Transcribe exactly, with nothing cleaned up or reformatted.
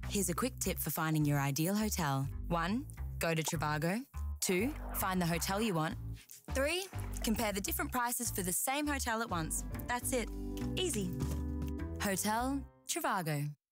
Here's a quick tip for finding your ideal hotel. One, go to trivago. Two, find the hotel you want. Three, compare the different prices for the same hotel at once. That's it. Easy. Hotel trivago.